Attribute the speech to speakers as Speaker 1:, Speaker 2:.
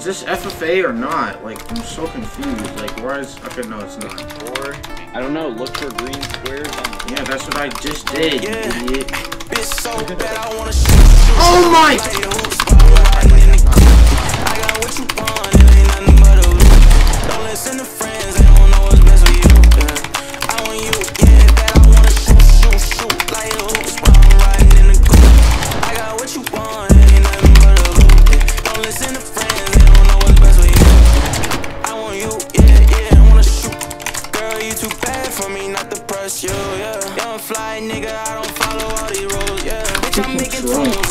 Speaker 1: Is this FFA or not? Like, I'm so confused. Like, why is... Okay, no, it's not.
Speaker 2: Or, I don't know, look for green squares on...
Speaker 1: Yeah, that's what I just did, you idiot.
Speaker 3: Oh
Speaker 1: my!
Speaker 3: I got what you want, it ain't nothing but a loop. Don't listen to friends, they don't know what's best for you. I want you, yeah, that I wanna shoot like a hoops while I'm riding in the coupe. I got what you want, it ain't nothing but a loop. Don't listen to friends, they don't know what's best for you. I want you, yeah, I wanna shoot. Girl, you too bad for me not to press you, yeah. Young fly nigga, I don't follow all these rules, yeah. Bitch, I'm making tunes.